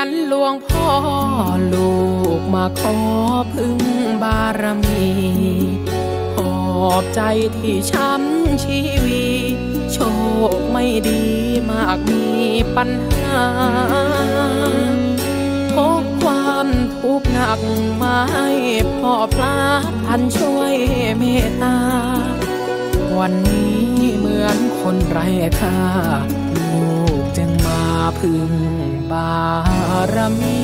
ญหลวงพ่อลูกมาขอพึ่งบารมีขอบใจที่ช้ำชีวิตโชคไม่ดีมากมีปัญหาพบความทุกข์หนักมาให้พ่อพระท่านช่วยเมตตาวันนี้เหมือนคนไร้ค่าลูกจึงมาพึ่งบารมี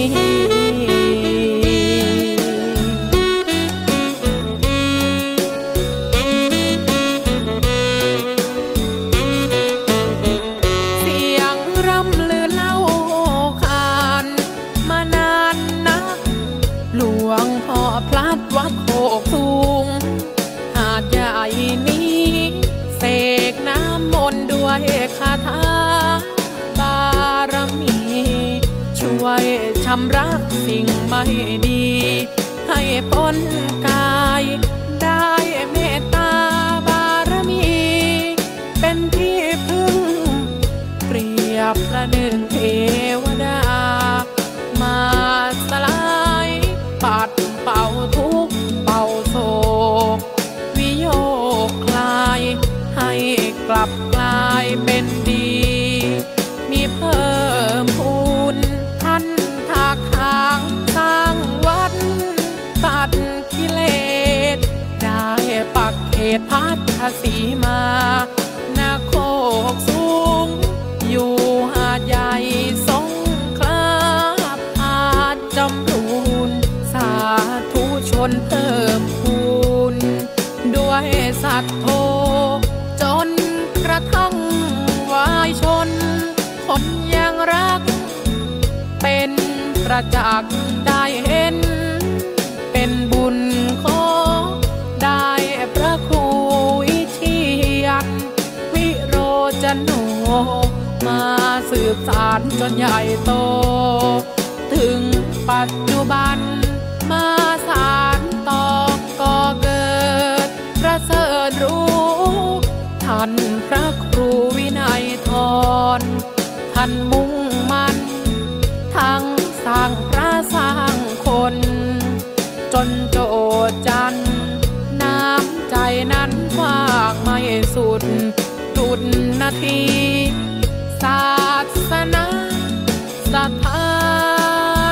เสียงร่ำลือเล่าขานมานานนักหลวงพ่อพลัดวัดโคกสูงหาดใหญ่นี้เสกน้ำมนต์ด้วยคาถาบารมีช่วยชำระสิ่งไม่ดีให้พ้นกายได้เมตตาบารมีเป็นที่พึ่งเปรียบประหนึ่งเทวดามาสลายปัดเป่าทุกข์เป่าโศกวิโยคคลายให้กลับกลายเป็นดีมีเพิ่มพูนท่านถากทางสร้างวัดตัดกิเลสได้ปักเขตพัทสีมานาโคกสูงอยู่หาดใหญ่สงขลาหาดจำรูนสาธุชนเพิ่มพูนด้วยสัตว์โทจนกระทั่งวายชนคนยังรักเป็นประจักษ์ได้เห็นเป็นบุญของได้พระครูวิเชียรวิโรจโนมาสืบสานจนใหญ่โตถึงปัจจุบันมาสานต่อก็เกิดประเสริฐรู้ท่านพระครูวินัยทรท่านมุ่งมั่นทั้งสร้างพระสร้างคนจนโจทย์จันน้ำใจนั้นฝากไม่สุดจุดนาทีศาสนาสถาน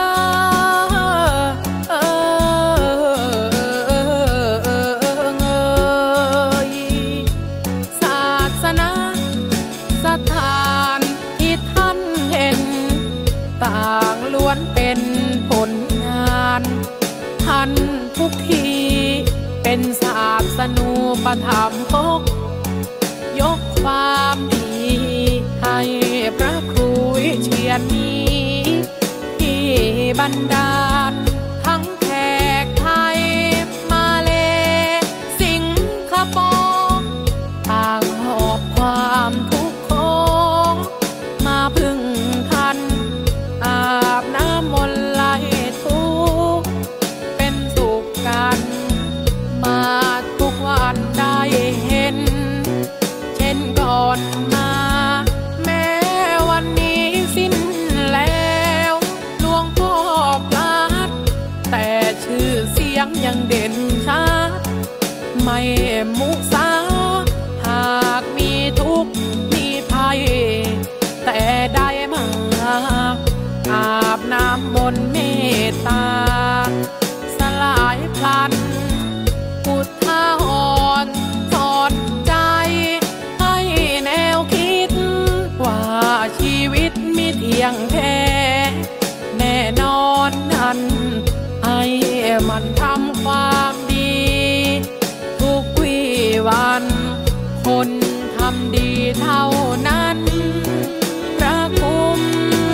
ศาสนาสถานที่ท่านเห็นต่างล้วนเป็นผลงานท่านทุกทีเป็นศาสนูปถัมภกยกความดีให้พระครูวิเชียรนี้ที่บันดาลทั้งแขกไทยมาเลสิงคโปร์ต่างหอบความทุกข์ของมาพึ่งท่านอาบน้ำมนต์ไล่ทุกข์เป็นสุขกันมาทุกวันได้เห็นเช่นก่อนมาแม้วันนี้สิ้นแล้วหลวงพ่อพลัดแต่ชื่อเสียงยังเด่นชัดไม่มุสาหากมีทุกข์มีภัยแต่ได้มาอาบน้ำมนต์เมตตาสลายพลันพุทธาหรณ์สอนใจให้แนวคิดว่าชีวิตมีเที่ยงแท้แน่นอนนั้นให้มันทำความดีทุกวี่วันคนทำดีเท่านั้นพระคุ้ม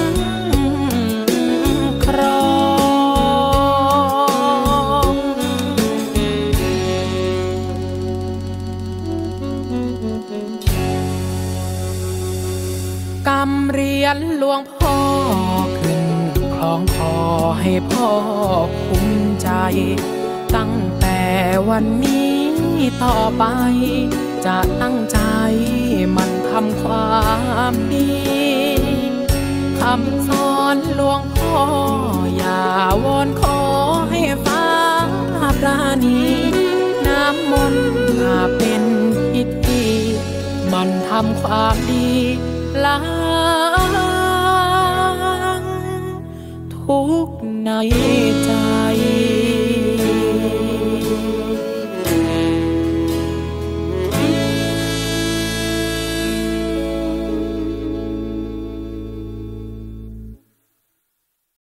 ครองกำเรียนหลวงพ่อขึ้นคล้องคอให้พ่อภูมิใจตั้งแต่วันนี้ต่อไปจะตั้งใจมันทำความดีคำสอนำความดีล้างทุกข์ในใจ